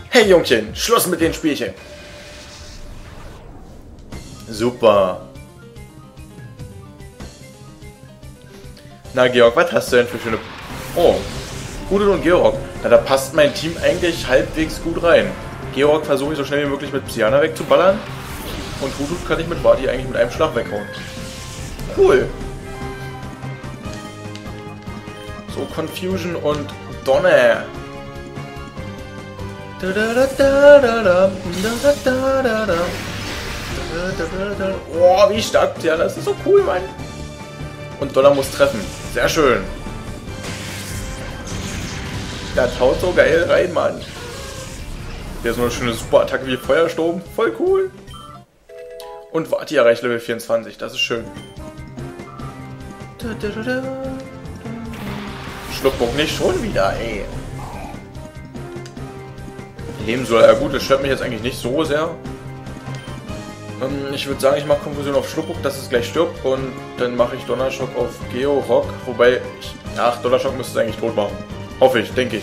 Hey Jungchen, Schluss mit den Spielchen. Super. Na Georg, was hast du denn für schöne... Oh, Gudrun und Georg. Na, da passt mein Team eigentlich halbwegs gut rein. Georg versuche ich so schnell wie möglich mit Psyana wegzuballern. Und Gudrun kann ich mit Vati eigentlich mit einem Schlag weghauen. Cool. So, Confusion und Donner. Oh, wie stark Psyana, das ist so cool, Mann. Und Donner muss treffen. Sehr schön. Der haut so geil rein, Mann. Der ist so eine schöne Superattacke wie Feuersturm. Voll cool. Und Vati erreicht Level 24. Das ist schön. Schluckbock nicht schon wieder, ey. Leben soll. Ja gut, das stört mich jetzt eigentlich nicht so sehr. Ich würde sagen, ich mache Konfusion auf Schluckbock, dass es gleich stirbt. Und dann mache ich Donnerschock auf Georock. Wobei, ach, Donnerschock müsste es eigentlich tot machen. Hoffe ich, denke ich.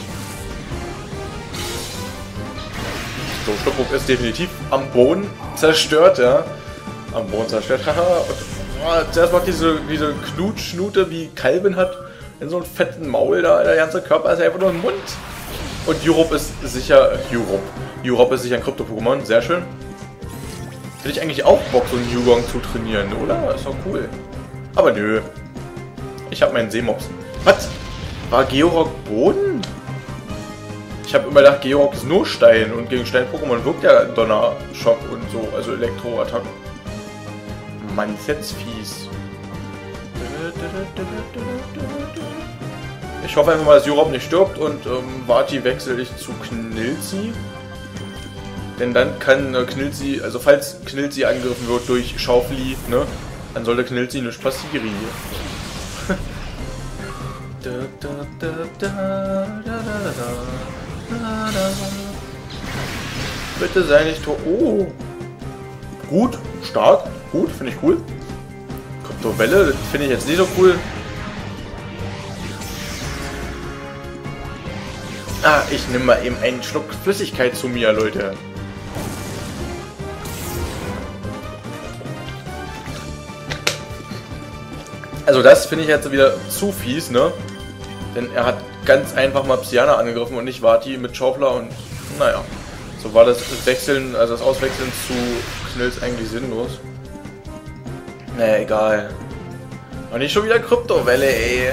So, Schluckbock ist definitiv am Boden zerstört, ja. Am Boden zerstört, haha. Zuerst macht diese Knutschnute, wie Calvin hat, in so einem fetten Maul da, der ganze Körper ist einfach nur ein Mund. Und Europe ist sicher, Europe ist sicher ein Krypto-Pokémon, sehr schön. Hätte ich eigentlich auch Bock, so einen Yugong zu trainieren, oder? Ist doch cool. Aber nö. Ich habe meinen Seemops. Was? War Georock Boden? Ich habe immer gedacht, Georock ist nur Stein und gegen Stein-Pokémon wirkt ja Donnerschock und so, also Elektro-Attacken. Mann, ist jetzt fies. Ich hoffe einfach mal, dass Europe nicht stirbt und Vati wechsle ich zu Knilzi. Denn dann kann Knilzi, also falls Knilzi angegriffen wird durch Schaufli, ne, dann sollte Knilzi nicht passieren. Bitte sei nicht tot. Oh! Gut, stark, gut, finde ich cool. Kryptowelle, das finde ich jetzt nicht so cool. Ah, ich nehme mal eben einen Schluck Flüssigkeit zu mir, Leute. Also das finde ich jetzt wieder zu fies, ne? Denn er hat ganz einfach mal Psyana angegriffen und nicht Vati mit Schaufler und naja. So war das Wechseln, also das Auswechseln zu Knilz eigentlich sinnlos. Naja, egal. Und nicht schon wieder Kryptowelle, ey.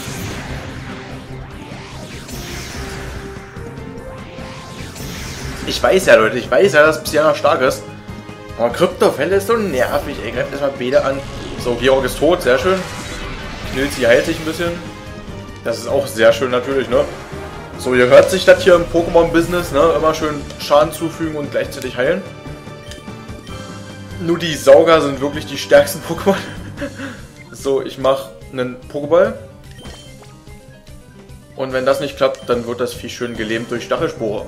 Ich weiß ja, Leute, ich weiß ja, dass Psyana stark ist. Aber Kryptowelle ist so nervig, ey. Greift erstmal Bede an. So, Georg ist tot, sehr schön. Knilzi heilt sich ein bisschen. Das ist auch sehr schön natürlich, ne? So, ihr hört sich das hier im Pokémon-Business, ne? Immer schön Schaden zufügen und gleichzeitig heilen. Nur die Sauger sind wirklich die stärksten Pokémon. So, ich mache einen Pokéball. Und wenn das nicht klappt, dann wird das Vieh schön gelähmt durch Stachelspore.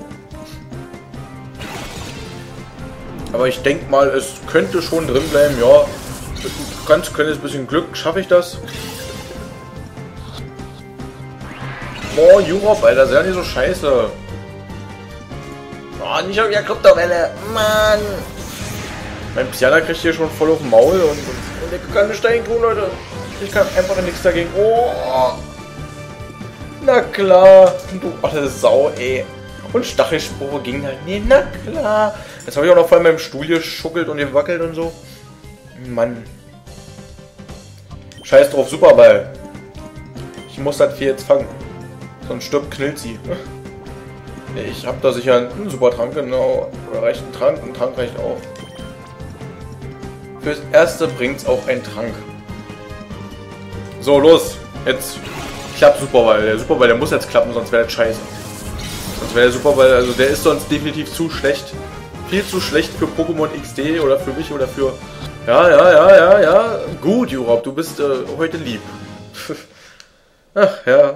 Aber ich denke mal, es könnte schon drin bleiben, ja. Mit ein ganz kleines bisschen Glück schaffe ich das. Boah, Europe, Alter, ist ja nicht so scheiße. Oh, nicht schon wieder Kryptowelle, Mann. Mein Psyana kriegt hier schon voll auf den Maul und ich kann nicht dagegen tun, Leute. Ich kann einfach nichts dagegen. Oh. Na klar. Du alte Sau, ey. Und Stachelspore ging halt. Nee, na klar. Jetzt habe ich auch noch vor meinem Stuhl geschuckelt und gewackelt und so. Mann. Scheiß drauf, Superball. Ich muss das Vieh jetzt fangen. Sonst stirbt Knilzi. Ich habe da sicher einen Supertrank, genau. Oder reicht ein Trank? Ein Trank reicht auch. Fürs Erste bringt's auch ein Trank. So, los. Jetzt klappt Superball. Der Superball, der muss jetzt klappen, sonst wäre das scheiße. Sonst wäre der Superball, also der ist sonst definitiv zu schlecht. Viel zu schlecht für Pokémon XD oder für mich oder für... Ja. Gut, Europe, du bist heute lieb. Ach, ja.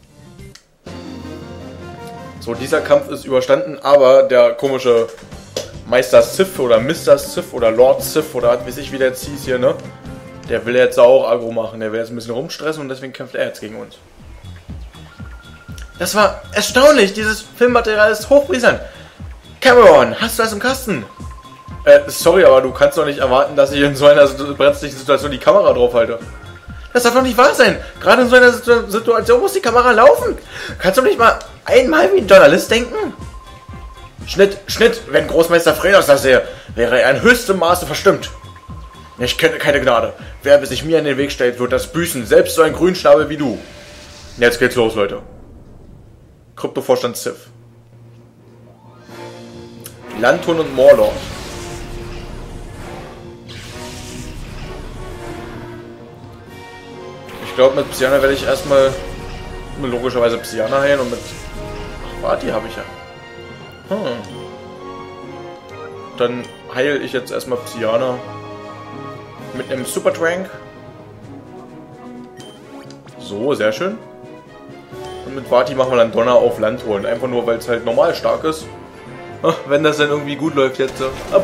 So, dieser Kampf ist überstanden, aber der komische Meister Sif oder Mr. Sif oder Lord Sif oder was weiß ich, wie der jetzt hieß hier, ne? Der will jetzt auch Aggro machen, der will jetzt ein bisschen rumstressen und deswegen kämpft er jetzt gegen uns. Das war erstaunlich, dieses Filmmaterial ist hochbrisant. Cameron, hast du das im Kasten? Sorry, aber du kannst doch nicht erwarten, dass ich in so einer brenzlichen Situation die Kamera drauf halte. Das darf doch nicht wahr sein. Gerade in so einer Situation muss die Kamera laufen. Kannst du nicht mal einmal wie ein Journalist denken? Schnitt, Schnitt. Wenn Großmeister Fredos das sähe, wäre er in höchstem Maße verstimmt. Ich kenne keine Gnade. Wer sich mir in den Weg stellt, wird das büßen. Selbst so ein Grünschnabel wie du. Jetzt geht's los, Leute. Kryptovorstand Sith. Lantun und Morlord. Ich glaube, mit Psyana werde ich erstmal logischerweise Psyana heilen und mit... Ach, warte, habe ich ja. Dann heile ich jetzt erstmal Psyana mit einem Super Trank. So, sehr schön. Und mit Vati machen wir dann Donner auf Land holen. Einfach nur, weil es halt normal stark ist. Wenn das dann irgendwie gut läuft jetzt.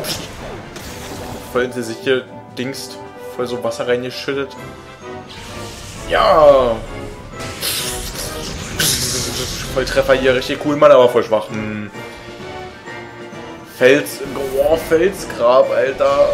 Voll sich hier dingst. Voll so Wasser reingeschüttet. Ja. Volltreffer hier. Richtig cool, Mann, aber voll schwach. Felsgrab, Alter.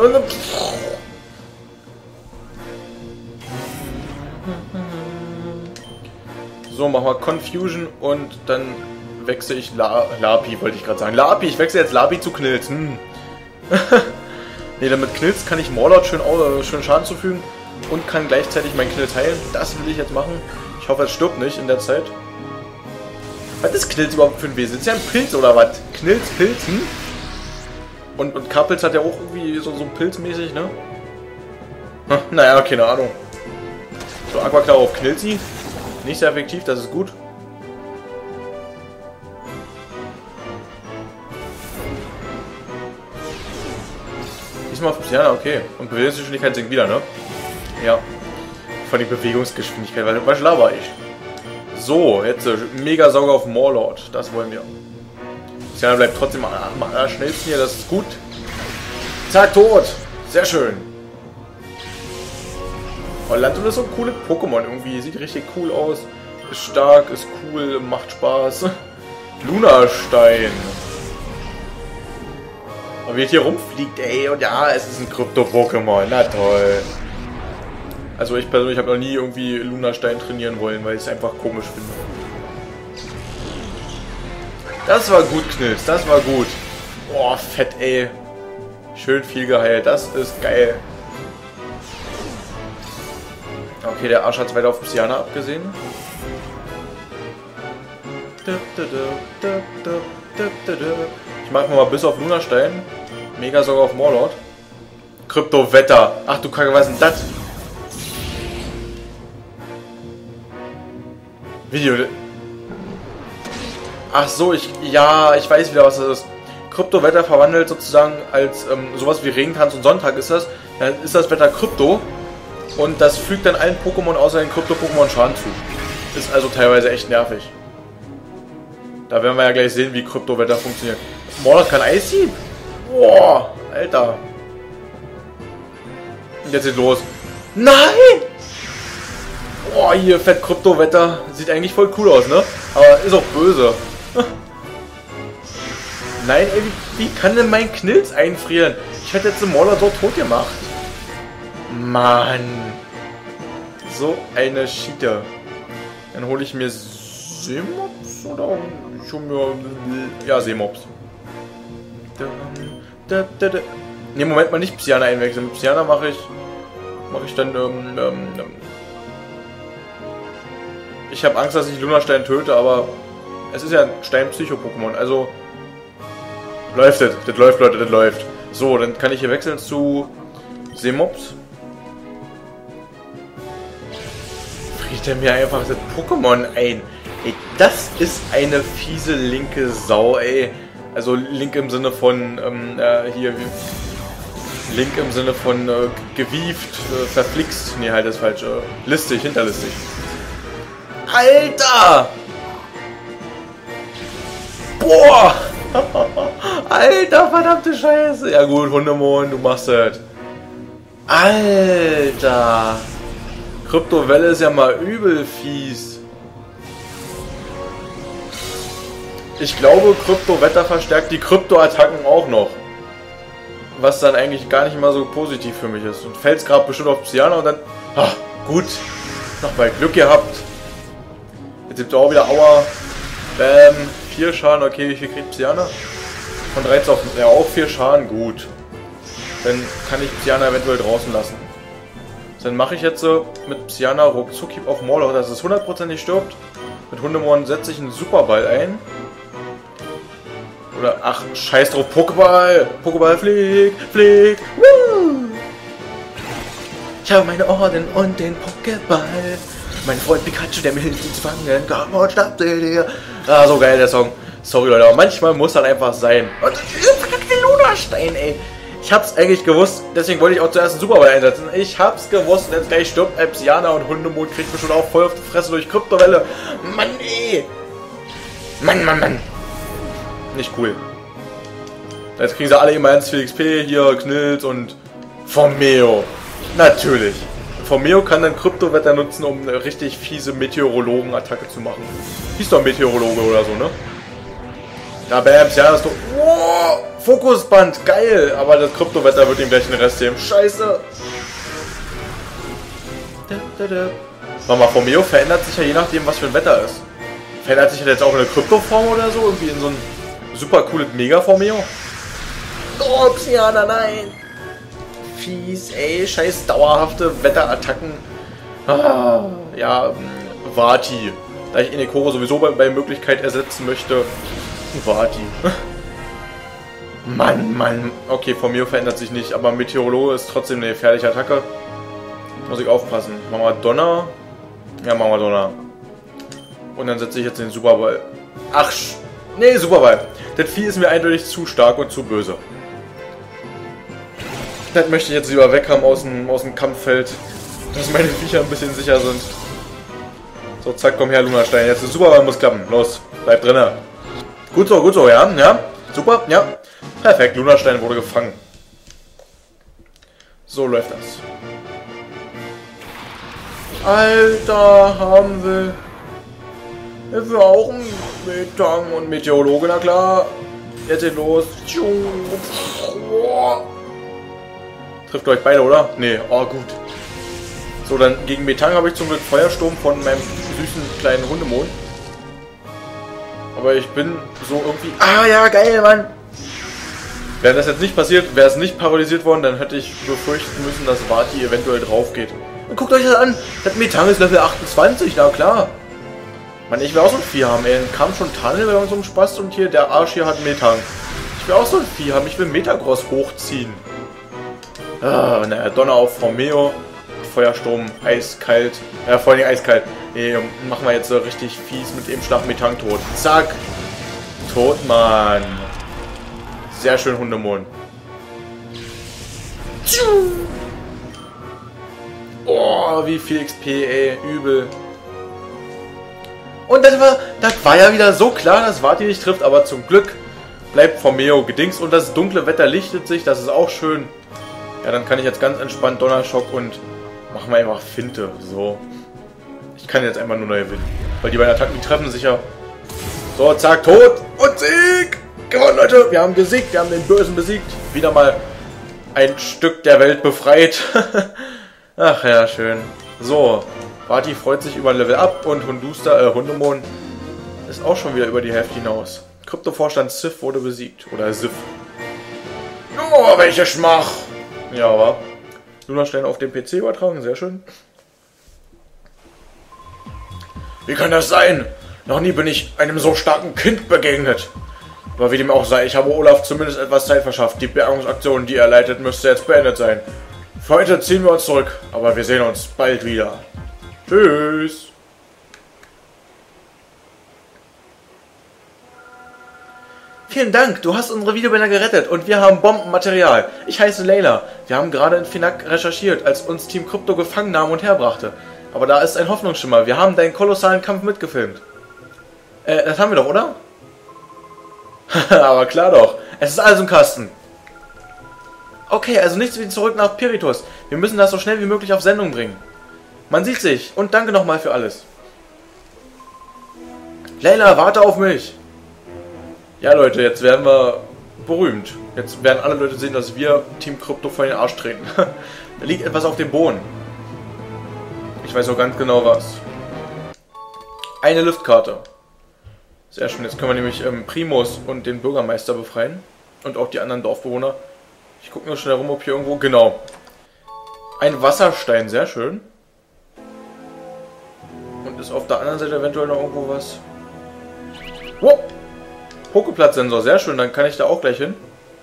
So, machen wir Confusion und dann wechsle ich Lapi, wollte ich gerade sagen. Lapi, ich wechsle jetzt Lapi zu Knilz. Ne, damit Knilz kann ich Morlord schön Schaden zufügen und kann gleichzeitig meinen Knilz heilen. Das will ich jetzt machen. Ich hoffe, es stirbt nicht in der Zeit. Was ist Knilz überhaupt für ein Wesen? Ist ja ein Pilz oder was? Knilz, Pilz, Und Kapels hat ja auch irgendwie so pilzmäßig, ne? Naja, keine Ahnung. So, Aquaklar auf Knilzi. Nicht sehr effektiv, das ist gut. Diesmal auf Psyana, okay. Und Bewegungsgeschwindigkeit sinkt wieder, ne? Ja. Von der Bewegungsgeschwindigkeit, was laber ich? So, jetzt mega Sauger auf Morlord. Das wollen wir. Psyana bleibt trotzdem am schnellsten hier, das ist gut. Zack, tot! Sehr schön. Oh, Lantun ist so ein cooles Pokémon irgendwie. Sieht richtig cool aus. Ist stark, ist cool, macht Spaß. Lunastein. Und wie es hier rumfliegt, ey. Und ja, es ist ein Krypto-Pokémon. Na toll. Also ich persönlich habe noch nie irgendwie Lunastein trainieren wollen, weil ich es einfach komisch finde. Das war gut, Knilz. Das war gut. Boah, fett, ey. Schön viel geheilt. Das ist geil. Okay, der Arsch hat es weiter auf Psyana abgesehen. Ich mache mal bis auf Lunastein. Mega sogar auf Morlord. Kryptowetter. Ach du Kacke, was ist denn das? Video. Ach so, ich weiß wieder, was das ist. Kryptowetter verwandelt sozusagen als sowas wie Regentanz und Sonntag ist das. Dann ist das Wetter Krypto. Und das fügt dann allen Pokémon außer den Krypto-Pokémon Schaden zu. Ist also teilweise echt nervig. Da werden wir ja gleich sehen, wie Kryptowetter funktioniert. Morlord kann Eishieb? Boah, Alter. Und jetzt geht's los. Nein! Boah, hier fett Kryptowetter. Sieht eigentlich voll cool aus, ne? Aber ist auch böse. Nein, ey, wie kann denn mein Knilz einfrieren? Ich hätte jetzt den Morlord so tot gemacht. Mann. So eine Cheater. Dann hole ich mir Seemops oder schon mir. Ja, Seemops. Ne, Moment mal, nicht Psyana einwechseln. Mit Psyana mache ich dann. Ich habe Angst, dass ich Lunastein töte, aber es ist ja ein Stein-Psycho-Pokémon. Also läuft das. Das läuft, Leute, das läuft. So, dann kann ich hier wechseln zu Seemops. Friert er mir einfach das Pokémon ein. Ey, das ist eine fiese linke Sau, ey. Also link im Sinne von, hier, link im Sinne von gewieft, verflixt. Nee, halt das falsch. Listig, hinterlistig. Alter! Boah! Alter, verdammte Scheiße! Ja gut, Hundemon, du machst das. Alter! Kryptowelle ist ja mal übel fies. Ich glaube, Krypto-Wetter verstärkt die Krypto-Attacken auch noch. Was dann eigentlich gar nicht mal so positiv für mich ist. Und fällt es gerade bestimmt auf Psyana und dann... Ach, gut. Nochmal Glück gehabt. Jetzt gibt es auch wieder Aua. Bam. 4 Schaden. Okay, wie viel kriegt Psyana? Von 13 auf... Ja, auch 4 Schaden. Gut. Dann kann ich Psyana eventuell draußen lassen. Dann mache ich jetzt so mit Psyana ruckzuck auf Moloch, dass es 100% nicht stirbt. Mit Hundemon setze ich einen Superball ein. Oder, ach, scheiß drauf, Pokéball! Pokéball, flieg, flieg! Woo! Ich habe meine Orden und den Pokéball. Mein Freund Pikachu, der mir hilft, ihn zu fangen. Komm und schnapp dir. Ah, so geil, der Song. Sorry, Leute, aber manchmal muss das einfach sein. Und verkackte Lunastein, ey. Ich hab's eigentlich gewusst, deswegen wollte ich auch zuerst einen Superball einsetzen. Ich hab's gewusst, jetzt gleich stirbt Psyana und Hundemond kriegt mich schon auch voll auf die Fresse durch Kryptowelle. Mann, ey! Mann, Mann, Mann! Nicht cool. Jetzt kriegen sie alle immer ins 4 XP, hier Knills und Formeo. Natürlich. Formeo kann dann Kryptowetter nutzen, um eine richtig fiese Meteorologen-Attacke zu machen. Hieß doch Meteorologe oder so, ne? Ja, bam, ja, das ist doch... Wow, Fokusband, geil! Aber das Kryptowetter wird ihm gleich den Rest geben. Scheiße! Mama, Formeo verändert sich ja je nachdem, was für ein Wetter ist. Verändert sich jetzt auch in eine Kryptoform oder so? Irgendwie in so ein super cooles Mega-Formeo? Oh, Psyana, nein! Fies, ey, scheiß dauerhafte Wetterattacken. Ah, ja, Vati. Da ich Enekoro sowieso bei Möglichkeit ersetzen möchte. Vati. Mann, Mann. Okay, Formeo verändert sich nicht, aber Meteorologe ist trotzdem eine gefährliche Attacke. Muss ich aufpassen. Machen wir Donner. Ja, machen wir Donner. Und dann setze ich jetzt den Superball. Ach, nee, Superball. Das Vieh ist mir eindeutig zu stark und zu böse. Das möchte ich jetzt lieber weg haben aus dem Kampffeld. Dass meine Viecher ein bisschen sicher sind. So, zack, komm her, Lunastein. Jetzt der Superball muss klappen. Los, bleib drinne. Gut so, ja, ja. Super, ja. Perfekt, Lunastein wurde gefangen. So läuft das. Alter, haben wir... Wir auch einen Metang und Meteorologe, na klar. Jetzt geht los. Trifft euch beide, oder? Nee, oh gut. So, dann gegen Metang habe ich zum Glück Feuersturm von meinem süßen kleinen Hundemond. Aber ich bin so irgendwie... Ah ja, geil, Mann! Wäre das jetzt nicht passiert, wäre es nicht paralysiert worden, dann hätte ich befürchten müssen, dass Vati eventuell drauf geht. Und guckt euch das an! Das Metang ist Level 28, na klar! Mann, ich will auch so ein Vieh haben, ey. Dann kam schon Tunnel bei unserem Spaß und hier, der Arsch hier hat Metang. Ich will auch so ein Vieh haben, ich will Metagross hochziehen. Ah, naja, Donner auf Formeo. Feuersturm, eiskalt. Ja, vor allem eiskalt. Nee, machen wir jetzt so richtig fies mit dem Schlag Metang tot. Zack! Tot, Mann! Sehr schön, Hundemond. Oh, wie viel XP, ey. Übel. Und das war ja wieder so klar, dass Vati nicht trifft, aber zum Glück bleibt Formeo gedings und das dunkle Wetter lichtet sich, das ist auch schön. Ja, dann kann ich jetzt ganz entspannt Donnerschock und machen wir einfach Finte. So. Ich kann jetzt einfach nur neu gewinnen. Weil die beiden Attacken, die treffen sich ja. So, zack, tot und Sieg! Gewonnen, Leute! Wir haben gesiegt, wir haben den Bösen besiegt. Wieder mal ein Stück der Welt befreit. Ach ja, schön. So. Vati freut sich über ein Level Up und Hundemond ist auch schon wieder über die Hälfte hinaus. Kryptovorstand Sif wurde besiegt. Oder Sif. Oh, welche Schmach! Ja, aber Lunastein auf dem PC übertragen, sehr schön. Wie kann das sein? Noch nie bin ich einem so starken Kind begegnet. Aber wie dem auch sei, ich habe Olaf zumindest etwas Zeit verschafft. Die Bergungsaktion, die er leitet, müsste jetzt beendet sein. Für heute ziehen wir uns zurück, aber wir sehen uns bald wieder. Tschüss. Vielen Dank, du hast unsere Videobilder gerettet und wir haben Bombenmaterial. Ich heiße Layla. Wir haben gerade in Finak recherchiert, als uns Team Krypto gefangen nahm und herbrachte. Aber da ist ein Hoffnungsschimmer. Wir haben deinen kolossalen Kampf mitgefilmt. Das haben wir doch, oder? Aber klar doch. Es ist alles im Kasten. Okay, also nichts wie zurück nach Piritus. Wir müssen das so schnell wie möglich auf Sendung bringen. Man sieht sich und danke nochmal für alles. Layla, warte auf mich. Ja, Leute, jetzt werden wir berühmt. Jetzt werden alle Leute sehen, dass wir Team Krypto vor den Arsch treten. Da liegt etwas auf dem Boden. Ich weiß auch ganz genau was. Eine Liftkarte. Sehr schön, jetzt können wir nämlich Primus und den Bürgermeister befreien. Und auch die anderen Dorfbewohner. Ich gucke nur schnell herum, ob hier irgendwo... Genau. Ein Wasserstein, sehr schön. Und ist auf der anderen Seite eventuell noch irgendwo was. Wow! Poképlatz-Sensor, sehr schön, dann kann ich da auch gleich hin.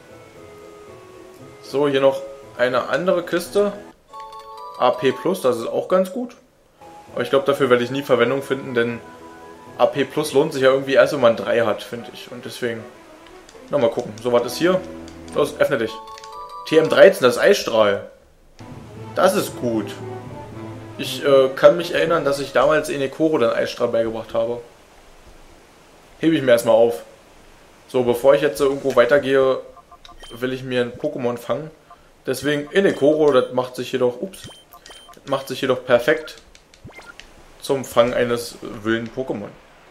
So, hier noch eine andere Kiste. AP Plus, das ist auch ganz gut. Aber ich glaube, dafür werde ich nie Verwendung finden, denn AP Plus lohnt sich ja irgendwie erst, wenn man 3 hat, finde ich. Und deswegen, na mal gucken. So, was ist hier? Los, öffne dich. TM13, das ist Eisstrahl. Das ist gut. Ich kann mich erinnern, dass ich damals in Ekoro dann Eisstrahl beigebracht habe. Hebe ich mir erstmal auf. So, bevor ich jetzt irgendwo weitergehe, will ich mir ein Pokémon fangen. Deswegen Inekoro, das macht sich jedoch, perfekt zum Fang eines wilden Pokémon.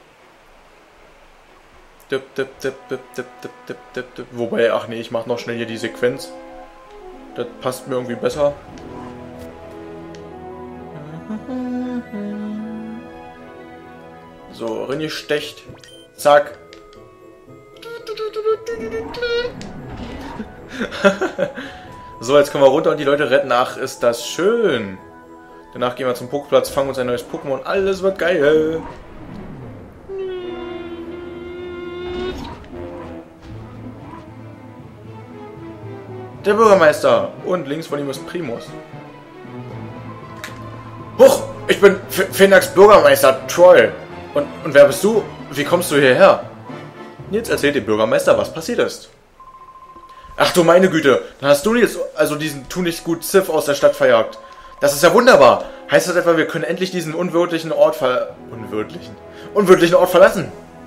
Wobei, ach nee, ich mache noch schnell hier die Sequenz. Das passt mir irgendwie besser. So, Rinne stecht. Zack. So, jetzt können wir runter und die Leute retten. Ach, ist das schön. Danach gehen wir zum Poképlatz, fangen uns ein neues Pokémon. Alles wird geil. Der Bürgermeister. Und links von ihm ist Primus. Huch, ich bin Phenax Bürgermeister Troll. Und wer bist du? Wie kommst du hierher? Jetzt erzählt dem Bürgermeister, was passiert ist. Ach du meine Güte, dann hast du jetzt also diesen Tu-nicht-gut Sith aus der Stadt verjagt. Das ist ja wunderbar. Heißt das etwa, wir können endlich diesen unwirtlichen Ort verlassen?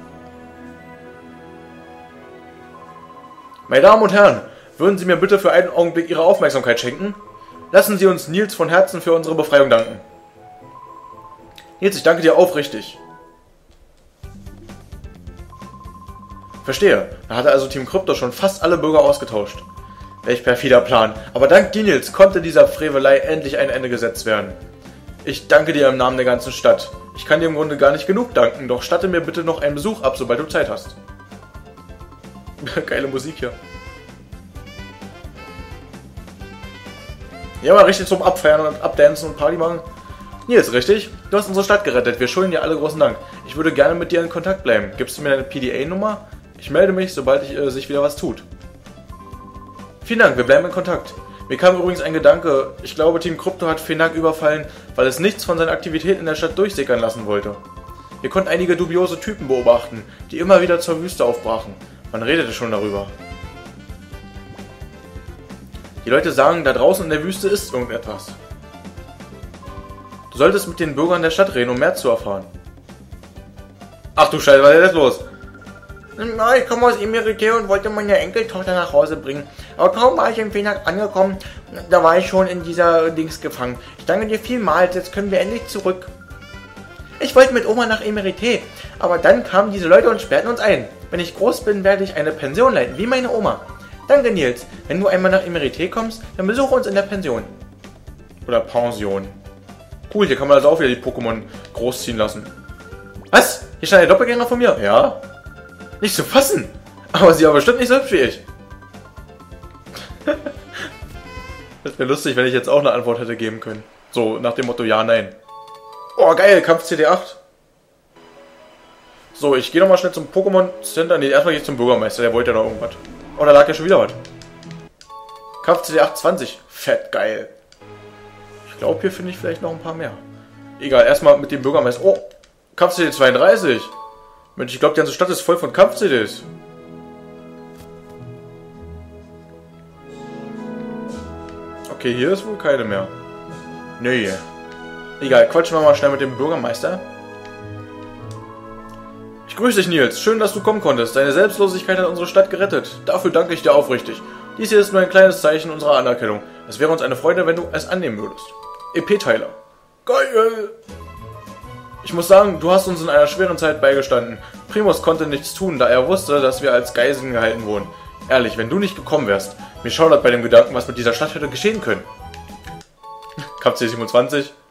Meine Damen und Herren, würden Sie mir bitte für einen Augenblick Ihre Aufmerksamkeit schenken? Lassen Sie uns Nils von Herzen für unsere Befreiung danken. Nils, ich danke dir aufrichtig. Verstehe. Da hatte also Team Krypto schon fast alle Bürger ausgetauscht. Welch perfider Plan. Aber dank dir, Nils, konnte dieser Frevelei endlich ein Ende gesetzt werden. Ich danke dir im Namen der ganzen Stadt. Ich kann dir im Grunde gar nicht genug danken, doch statte mir bitte noch einen Besuch ab, sobald du Zeit hast. Geile Musik hier. Ja, mal richtig zum Abfeiern und Abdancen und Party machen. Nils, richtig? Du hast unsere Stadt gerettet. Wir schulden dir alle großen Dank. Ich würde gerne mit dir in Kontakt bleiben. Gibst du mir deine PDA-Nummer? Ich melde mich, sobald sich wieder was tut. Vielen Dank, wir bleiben in Kontakt. Mir kam übrigens ein Gedanke. Ich glaube, Team Krypto hat Phenac überfallen, weil es nichts von seinen Aktivitäten in der Stadt durchsickern lassen wollte. Wir konnten einige dubiose Typen beobachten, die immer wieder zur Wüste aufbrachen. Man redete schon darüber. Die Leute sagen, da draußen in der Wüste ist irgendetwas. Du solltest mit den Bürgern der Stadt reden, um mehr zu erfahren. Ach du Scheiße, was ist jetzt los? Na, ich komme aus Emerité und wollte meine Enkeltochter nach Hause bringen. Aber kaum war ich in Phenac angekommen, da war ich schon in dieser Dings gefangen. Ich danke dir vielmals, jetzt können wir endlich zurück. Ich wollte mit Oma nach Emerité, aber dann kamen diese Leute und sperrten uns ein. Wenn ich groß bin, werde ich eine Pension leiten, wie meine Oma. Danke, Nils. Wenn du einmal nach Emerité kommst, dann besuche uns in der Pension. Oder Pension. Cool, hier kann man also auch wieder die Pokémon großziehen lassen. Was? Hier stand der Doppelgänger von mir? Ja. Nicht zu fassen. Aber sie war bestimmt nicht so hübsch wie ich. Das wäre lustig, wenn ich jetzt auch eine Antwort hätte geben können. So, nach dem Motto ja, nein. Oh, geil, Kampf CD8. So, ich gehe nochmal schnell zum Pokémon Center. Ne, erstmal gehe ich zum Bürgermeister, der wollte ja noch irgendwas. Oh, da lag ja schon wieder was. Kampf CD8 20. Fett, geil. Ich glaube, hier finde ich vielleicht noch ein paar mehr. Egal, erstmal mit dem Bürgermeister. Oh, Kampf CD 32. Mensch, ich glaube, die ganze Stadt ist voll von Kampf-CDs. Okay, hier ist wohl keine mehr. Nee. Egal, quatschen wir mal schnell mit dem Bürgermeister. Ich grüße dich, Nils. Schön, dass du kommen konntest. Deine Selbstlosigkeit hat unsere Stadt gerettet. Dafür danke ich dir aufrichtig. Dies hier ist nur ein kleines Zeichen unserer Anerkennung. Es wäre uns eine Freude, wenn du es annehmen würdest. EP-Teiler. Geil! Ich muss sagen, du hast uns in einer schweren Zeit beigestanden. Primus konnte nichts tun, da er wusste, dass wir als Geiseln gehalten wurden. Ehrlich, wenn du nicht gekommen wärst, mir schaudert bei dem Gedanken, was mit dieser Stadt hätte geschehen können. Kampf C27.